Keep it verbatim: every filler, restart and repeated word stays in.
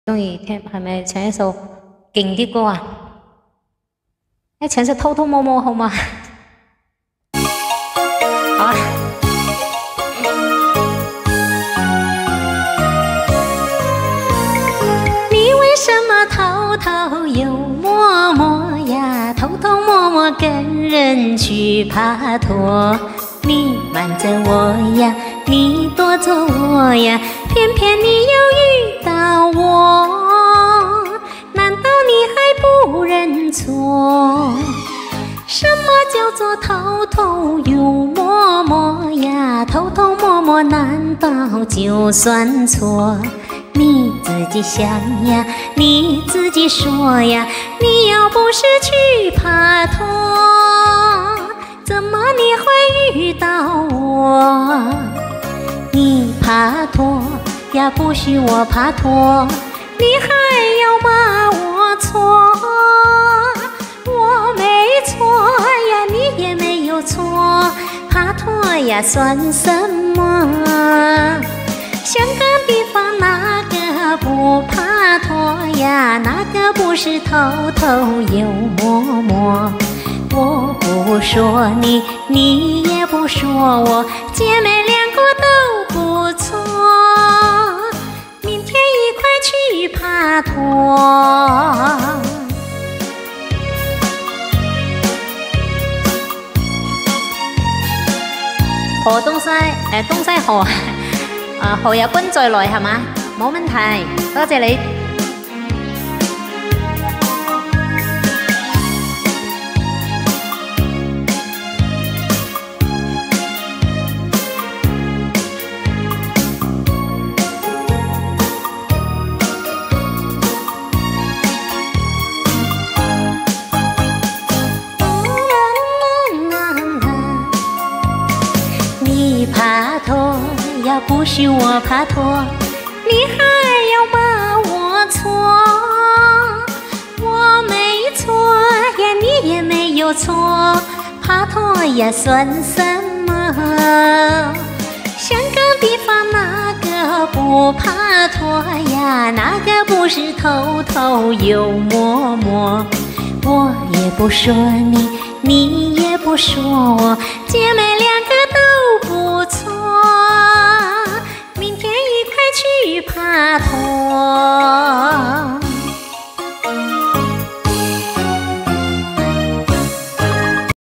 中意聽係咪唱一首勁啲歌啊？一唱首偷偷摸摸好嗎？好啊！你為什麼偷偷又摸摸呀？偷偷摸摸跟人去爬拖，你瞞着我呀，你躲着我呀，偏偏你又遇到我，難道你還不認錯？什麼叫做偷偷又摸摸呀？偷偷摸摸難道就算錯？你自己想呀，你自己說呀，你要不是去爬拖，怎麼你會遇到我？你爬拖呀，不許我爬拖，你還要罵我錯，我沒錯呀，你也沒有錯，爬拖呀算什麼？香港地方哪個不爬拖呀？哪個不是偷偷又摸摸？我不說你，你也不說我，姐妹兩個都不錯，明天一塊去爬拖。河東西誒東西河啊，何日君再來係嘛？冇問題，多謝你。你爬拖呀，不許我爬拖，你還要罵我錯，我沒錯呀，你也沒有錯，爬拖呀算什麼？香港地方哪個不爬拖呀？哪個不是偷偷又摸摸？我也不說你，你也不說我，姐妹